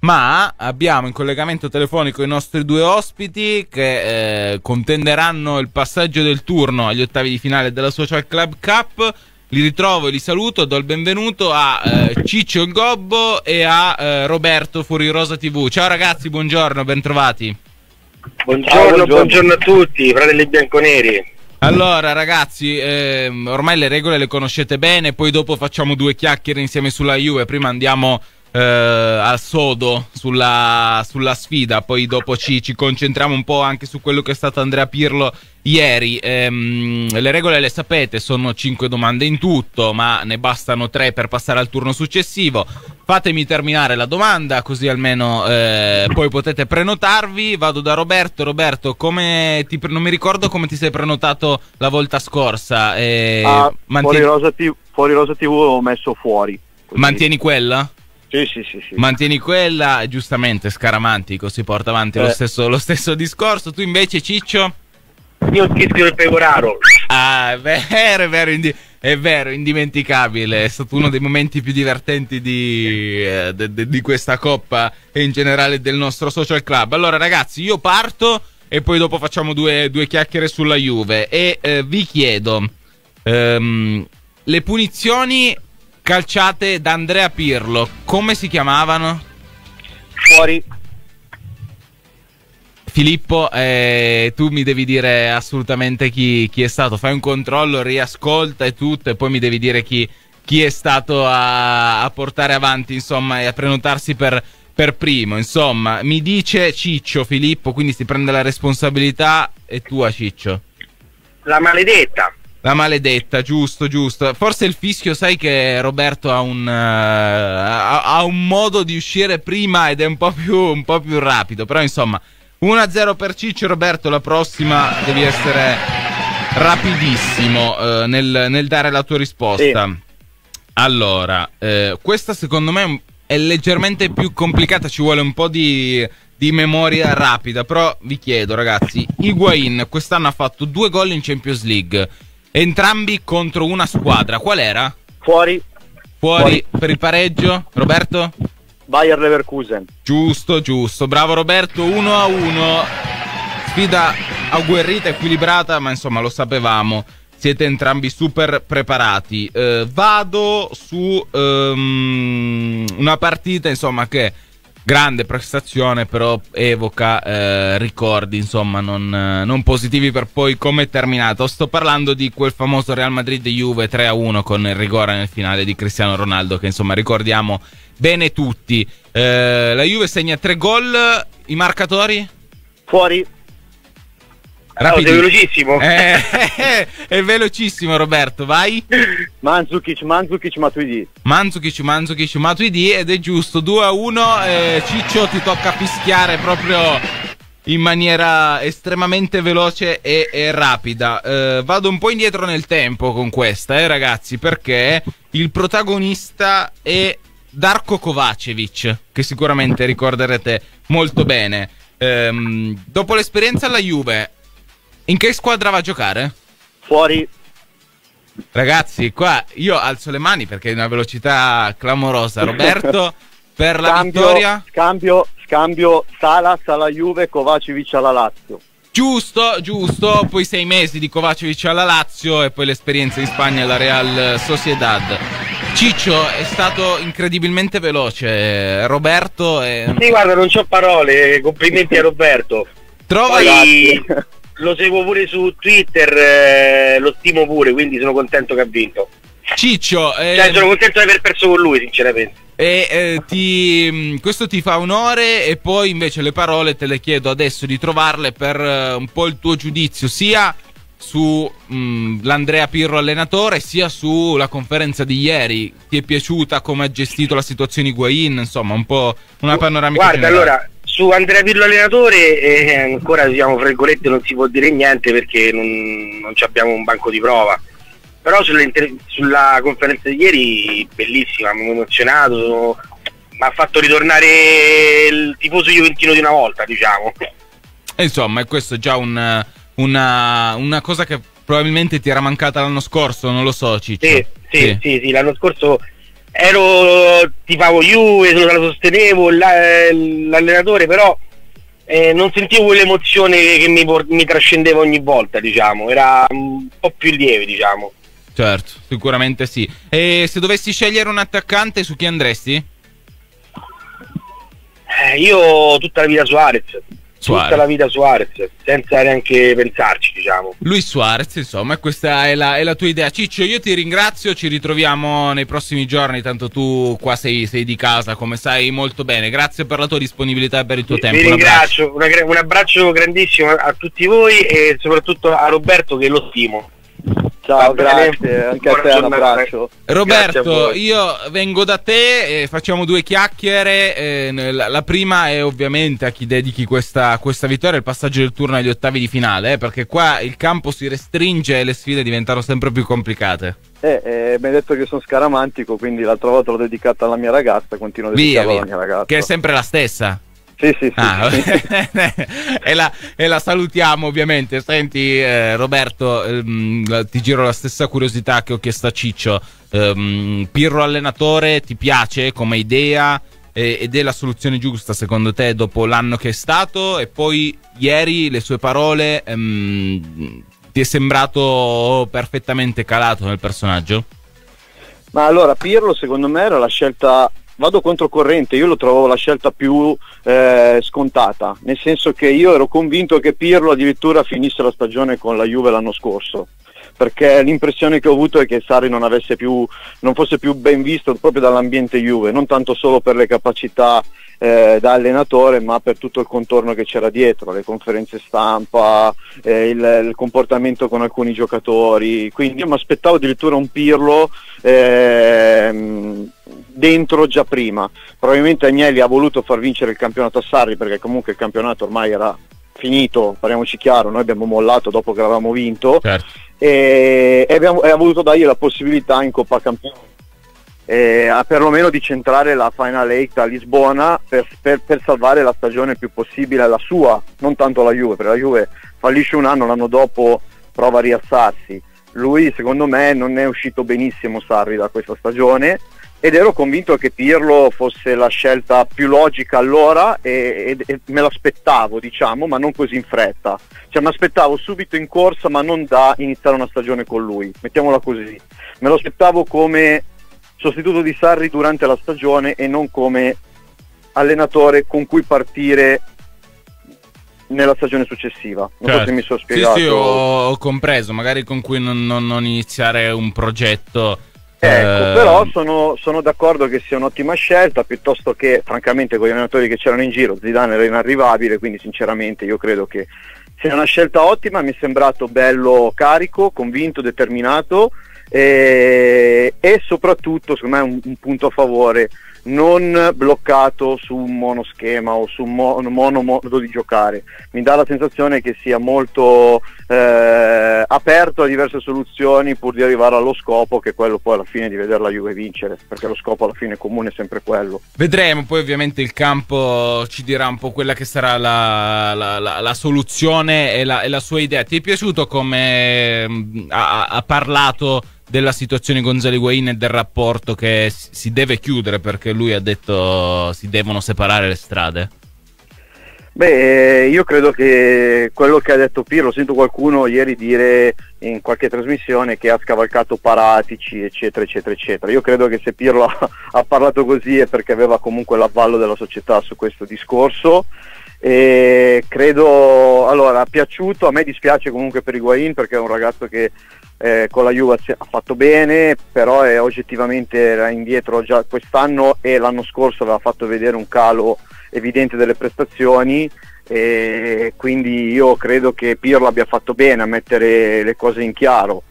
ma abbiamo in collegamento telefonico i nostri due ospiti che contenderanno il passaggio del turno agli ottavi di finale della Social Club Cup. Li ritrovo e li saluto, do il benvenuto a Ciccio il Gobbo e a Roberto Fuori Rosa TV. Ciao ragazzi, buongiorno, bentrovati. Buongiorno a tutti, fratelli bianconeri. Allora ragazzi, ormai le regole le conoscete bene, poi dopo facciamo due chiacchiere insieme sulla Juve, prima andiamo al sodo sulla sfida, poi dopo ci concentriamo un po' anche su quello che è stato Andrea Pirlo ieri. Le regole le sapete, sono 5 domande in tutto, ma ne bastano 3 per passare al turno successivo. Fatemi terminare la domanda, così almeno poi potete prenotarvi. Vado da Roberto. Roberto, non mi ricordo come ti sei prenotato la volta scorsa. Fuori Rosa TV ho messo fuori. Così. Mantieni quella? Sì. Mantieni quella, giustamente Scaramantico si porta avanti lo stesso discorso. Tu invece, Ciccio? Io schizzo del Pecoraro. Ah, è vero, indimenticabile. È stato uno dei momenti più divertenti di questa Coppa e in generale del nostro Social Club. Allora ragazzi, io parto e poi dopo facciamo due chiacchiere sulla Juve. E vi chiedo, le punizioni calciate da Andrea Pirlo, come si chiamavano? Fuori. Filippo, tu mi devi dire assolutamente chi è stato. Fai un controllo, riascolta e tutto, e poi mi devi dire chi è stato a portare avanti, insomma, e a prenotarsi per primo. Insomma, mi dice Ciccio, Filippo, quindi si prende la responsabilità. È tua, Ciccio. La maledetta. La maledetta, giusto. Forse il fischio, sai che Roberto ha un modo di uscire prima ed è un po' più rapido. Però insomma, 1-0 per Ciccio. Roberto, la prossima devi essere rapidissimo nel dare la tua risposta. Sì. Allora, questa secondo me è leggermente più complicata, ci vuole un po' di memoria rapida. Però vi chiedo ragazzi, Higuain quest'anno ha fatto 2 gol in Champions League, entrambi contro una squadra. Qual era? Fuori per il pareggio. Roberto? Bayer Leverkusen. Giusto, bravo Roberto. 1-1. Sfida agguerrita, equilibrata, ma insomma lo sapevamo, siete entrambi super preparati. Vado su una partita insomma che grande prestazione, però evoca ricordi insomma non positivi per poi come è terminato. Sto parlando di quel famoso Real Madrid-Juve 3-1 con il rigore nel finale di Cristiano Ronaldo, che insomma ricordiamo bene tutti. La Juve segna 3 gol. I marcatori? Fuori. Sei velocissimo. È velocissimo Roberto, vai. Mandzukic, Matuidi. Mandzukic, Matuidi, ed è giusto. 2-1. Ciccio, ti tocca fischiare proprio in maniera estremamente veloce e rapida. Vado un po' indietro nel tempo con questa, ragazzi, perché il protagonista è Darko Kovačević, che sicuramente ricorderete molto bene. Dopo l'esperienza alla Juve, in che squadra va a giocare? Fuori. Ragazzi, qua io alzo le mani perché è una velocità clamorosa. Roberto, per la vittoria? Scambio Salas alla Juve, Kovačević alla Lazio. Giusto, poi 6 mesi di Kovačević alla Lazio e poi l'esperienza in Spagna alla Real Sociedad. Ciccio è stato incredibilmente veloce. Roberto Sì, guarda, non c'ho parole, complimenti a Roberto. Poi lo seguo pure su Twitter, lo stimo pure, quindi sono contento che ha vinto. Ciccio, sono contento di aver perso con lui, sinceramente. Questo ti fa onore, e poi invece le parole te le chiedo adesso di trovarle per un po' il tuo giudizio, sia su l'Andrea Pirlo allenatore, sia sulla conferenza di ieri. Ti è piaciuta come ha gestito la situazione Higuain? Insomma, un po' una panoramica Guarda, generale. Allora, su Andrea Pirlo allenatore ancora, diciamo, fra virgolette, non si può dire niente perché non abbiamo un banco di prova. Però sulla conferenza di ieri, bellissima, mi ha emozionato, mi ha fatto ritornare il tifoso juventino di una volta, diciamo. E insomma, è questo già una cosa che probabilmente ti era mancata l'anno scorso, non lo so, Ciccio. Sì, l'anno scorso tifavo Juve, la sostenevo, l'allenatore, però non sentivo quell'emozione che mi trascendeva ogni volta, diciamo, era un po' più lieve, diciamo. Certo, sicuramente sì. E se dovessi scegliere un attaccante, su chi andresti? Io tutta la vita Suarez. Tutta la vita Suarez, senza neanche pensarci, diciamo. Luis Suarez, insomma, questa è la tua idea. Ciccio, io ti ringrazio, ci ritroviamo nei prossimi giorni, tanto tu qua sei di casa, come sai molto bene. Grazie per la tua disponibilità e per il tuo tempo. Vi ringrazio, un abbraccio grandissimo a tutti voi e soprattutto a Roberto, che lo stimo. Ciao, grazie, anche a te un abbraccio. Roberto, io vengo da te e facciamo due chiacchiere. La prima è ovviamente a chi dedichi questa vittoria, il passaggio del turno agli ottavi di finale, perché qua il campo si restringe e le sfide diventano sempre più complicate. Mi hai detto che sono scaramantico, quindi l'altra volta l'ho dedicata alla mia ragazza, continuo a dedicarla alla mia ragazza. Che è sempre la stessa. Sì. E la salutiamo ovviamente. Senti Roberto, ti giro la stessa curiosità che ho chiesto a Ciccio. Pirlo allenatore ti piace come idea ed è la soluzione giusta secondo te dopo l'anno che è stato? E poi ieri le sue parole, ti è sembrato perfettamente calato nel personaggio? Ma allora Pirlo secondo me era la scelta, vado controcorrente, io lo trovavo la scelta più scontata, nel senso che io ero convinto che Pirlo addirittura finisse la stagione con la Juve l'anno scorso, perché l'impressione che ho avuto è che Sarri non fosse più ben visto proprio dall'ambiente Juve, non tanto solo per le capacità da allenatore, ma per tutto il contorno che c'era dietro, le conferenze stampa, il comportamento con alcuni giocatori. Quindi io mi aspettavo addirittura un Pirlo dentro già prima. Probabilmente Agnelli ha voluto far vincere il campionato a Sarri, perché comunque il campionato ormai era finito, parliamoci chiaro, noi abbiamo mollato dopo che l'avevamo vinto. Certo. E ha voluto dargli la possibilità in Coppa Campioni perlomeno di centrare la Final 8 a Lisbona per salvare la stagione il più possibile, la sua, non tanto la Juve, perché la Juve fallisce un anno, l'anno dopo prova a rialzarsi. Lui secondo me non è uscito benissimo Sarri da questa stagione ed ero convinto che Pirlo fosse la scelta più logica allora e me l'aspettavo, diciamo, ma non così in fretta, cioè mi aspettavo subito in corsa, ma non da iniziare una stagione con lui, mettiamola così, me lo aspettavo come sostituto di Sarri durante la stagione e non come allenatore con cui partire nella stagione successiva. Non so se mi sono spiegato. Sì, ho compreso, magari con cui non iniziare un progetto. Ecco, però sono d'accordo che sia un'ottima scelta, piuttosto che francamente con gli allenatori che c'erano in giro, Zidane era inarrivabile, quindi sinceramente io credo che sia una scelta ottima, mi è sembrato bello, carico, convinto, determinato. E soprattutto secondo me un punto a favore, non bloccato su un monoschema o su un modo di giocare, mi dà la sensazione che sia molto aperto a diverse soluzioni pur di arrivare allo scopo, che è quello poi alla fine di vedere la Juve vincere, perché lo scopo alla fine comune è sempre quello. Vedremo, poi ovviamente il campo ci dirà un po' quella che sarà la soluzione e la sua idea. Ti è piaciuto come ha parlato della situazione Gonzalo Higuaín e del rapporto che si deve chiudere, perché lui ha detto si devono separare le strade? Beh, io credo che quello che ha detto Pirlo, sento qualcuno ieri dire in qualche trasmissione che ha scavalcato Paratici eccetera eccetera eccetera. Io credo che se Pirlo ha parlato così è perché aveva comunque l'avvallo della società su questo discorso. E credo, allora, piaciuto, a me dispiace comunque per Higuaín perché è un ragazzo che con la Juve ha fatto bene, però oggettivamente era indietro già quest'anno e l'anno scorso aveva fatto vedere un calo evidente delle prestazioni, e quindi io credo che Pirlo abbia fatto bene a mettere le cose in chiaro,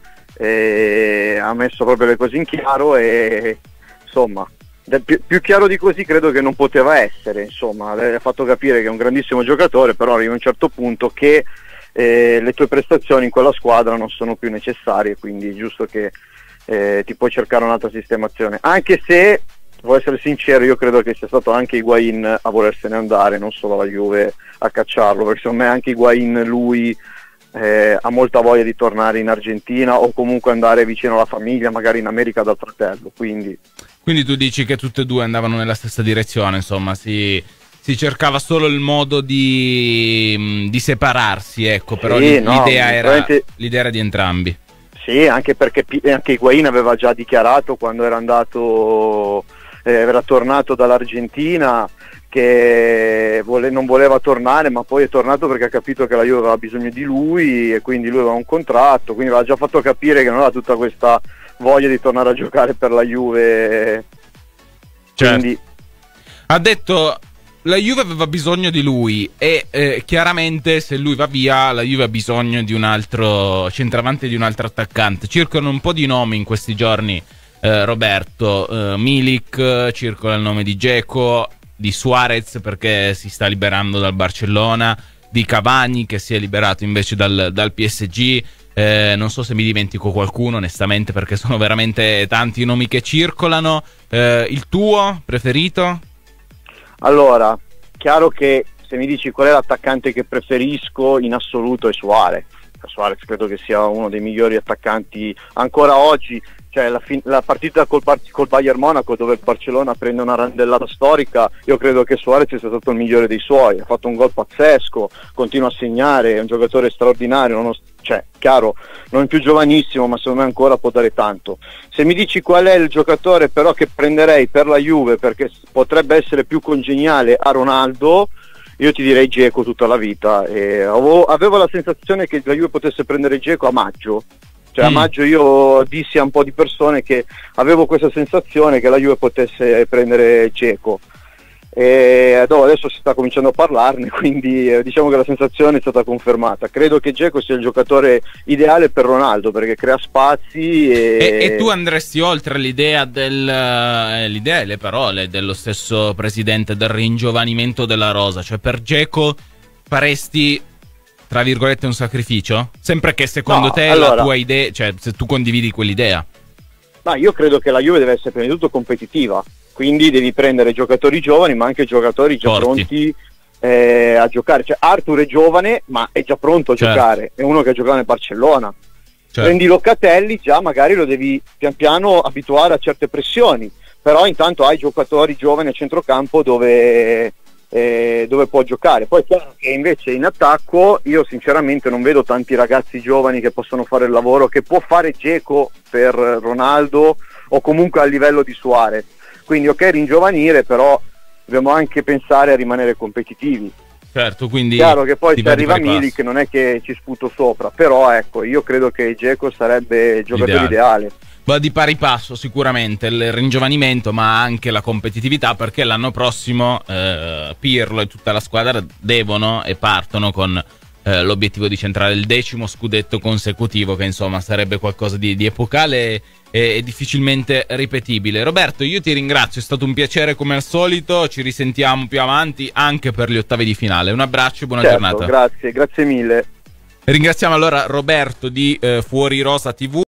ha messo proprio le cose in chiaro e insomma più chiaro di così credo che non poteva essere, insomma ha fatto capire che è un grandissimo giocatore, però arriva a un certo punto che le tue prestazioni in quella squadra non sono più necessarie, quindi è giusto che ti puoi cercare un'altra sistemazione, anche se devo essere sincero, io credo che sia stato anche Higuaín a volersene andare, non solo la Juve a cacciarlo, perché secondo me anche Higuaín lui ha molta voglia di tornare in Argentina o comunque andare vicino alla famiglia, magari in America dal fratello, quindi Quindi tu dici che tutte e due andavano nella stessa direzione, insomma, si cercava solo il modo di separarsi, ecco, però Sì, no, l'idea era di entrambi. Sì, anche perché anche Higuaín aveva già dichiarato quando era andato, era tornato dall'Argentina, che non voleva tornare, ma poi è tornato perché ha capito che la Juve aveva bisogno di lui e quindi lui aveva un contratto, quindi aveva già fatto capire che non aveva tutta questa voglia di tornare a giocare per la Juve. Certo. Quindi Ha detto la Juve aveva bisogno di lui e chiaramente se lui va via la Juve ha bisogno di un altro centravanti, di un altro attaccante. Circolano un po' di nomi in questi giorni, Roberto, Milik, circola il nome di Dzeko, di Suarez perché si sta liberando dal Barcellona, di Cavani che si è liberato invece dal PSG. Non so se mi dimentico qualcuno onestamente perché sono veramente tanti i nomi che circolano. Il tuo preferito? allora, chiaro che se mi dici qual è l'attaccante che preferisco in assoluto è Suarez. Suarez credo che sia uno dei migliori attaccanti ancora oggi. Cioè la partita col Bayern Monaco dove il Barcellona prende una randellata storica, io credo che Suarez sia stato il migliore dei suoi, ha fatto un gol pazzesco, continua a segnare, è un giocatore straordinario, cioè chiaro, non è più giovanissimo ma secondo me ancora può dare tanto. Se mi dici qual è il giocatore però che prenderei per la Juve perché potrebbe essere più congeniale a Ronaldo, io ti direi Dzeko tutta la vita. Avevo la sensazione che la Juve potesse prendere Dzeko a maggio. Cioè a maggio io dissi a un po' di persone che avevo questa sensazione che la Juve potesse prendere Dzeko e adesso si sta cominciando a parlarne, quindi diciamo che la sensazione è stata confermata. Credo che Dzeko sia il giocatore ideale per Ronaldo perché crea spazi e tu andresti oltre l'idea l'idea e le parole dello stesso presidente del ringiovanimento della rosa, cioè per Dzeko faresti tra virgolette un sacrificio? Sempre che secondo te la tua idea, cioè se tu condividi quell'idea. Ma io credo che la Juve deve essere prima di tutto competitiva, quindi devi prendere giocatori giovani ma anche giocatori già pronti a giocare. Cioè Arthur è giovane ma è già pronto a giocare, è uno che ha giocato nel Barcellona. Prendi Locatelli, già magari lo devi pian piano abituare a certe pressioni, però intanto hai giocatori giovani a centrocampo dove può giocare. Poi è chiaro che invece in attacco io sinceramente non vedo tanti ragazzi giovani che possono fare il lavoro che può fare Dzeko per Ronaldo o comunque a livello di Suarez. Quindi ok ringiovanire, però dobbiamo anche pensare a rimanere competitivi. Certo, quindi chiaro che poi se arriva Milik non è che ci sputo sopra, però ecco, io credo che Dzeko sarebbe il giocatore ideale. Va di pari passo sicuramente il ringiovanimento ma anche la competitività, perché l'anno prossimo Pirlo e tutta la squadra devono e partono con l'obiettivo di centrare il 10° scudetto consecutivo, che insomma sarebbe qualcosa di epocale e difficilmente ripetibile. Roberto, io ti ringrazio, è stato un piacere come al solito, ci risentiamo più avanti anche per gli ottavi di finale. Un abbraccio e buona giornata. Grazie mille. Ringraziamo allora Roberto di Fuori Rosa TV.